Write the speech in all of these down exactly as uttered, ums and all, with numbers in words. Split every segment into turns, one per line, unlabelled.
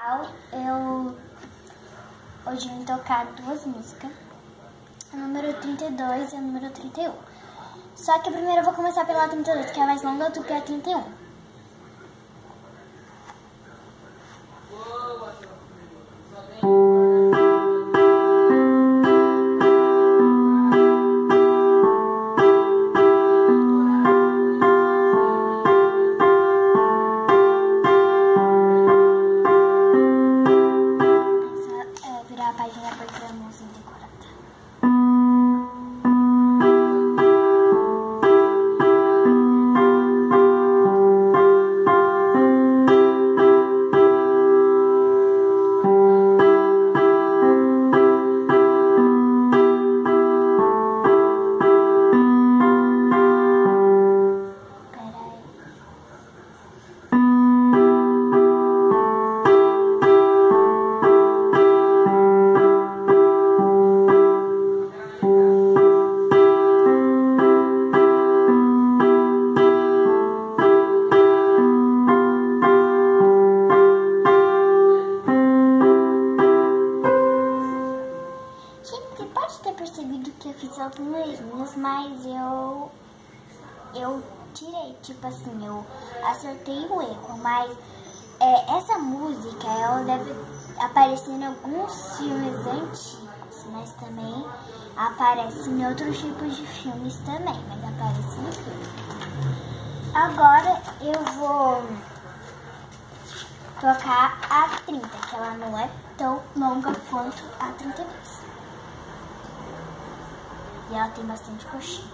Eu hoje vim tocar duas músicas, a número trinta e dois e a número trinta e um. Só que primeiro eu vou começar pela trinta e dois, que é mais longa do que a trinta e um. Virar a página para criar a música decorada. Você pode ter percebido que eu fiz algumas linhas, mas eu eu tirei, tipo assim, eu acertei o erro, mas é, essa música, ela deve aparecer em alguns filmes antigos, mas também aparece em outros tipos de filmes também, mas aparece no filme. Agora eu vou tocar a trinta, que ela não é tão longa quanto a trinta e dois. E ela tem bastante coxinha.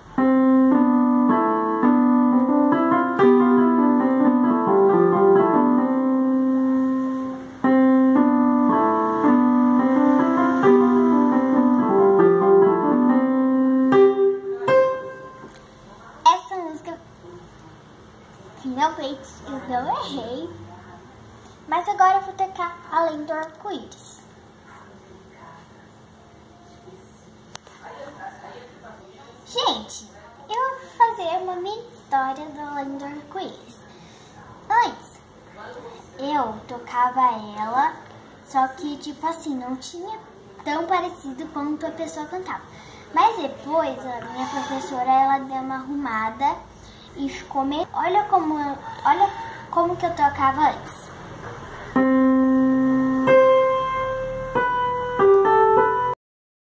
Essa música, finalmente, eu não errei. Mas agora eu vou tocar Além do Arco-Íris. Gente, eu vou fazer uma mini história do Além do Arco-Íris. Antes, eu tocava ela, só que, tipo assim, não tinha tão parecido quanto a pessoa cantava. Mas depois, a minha professora, ela deu uma arrumada e ficou meio... Olha como, olha como que eu tocava antes.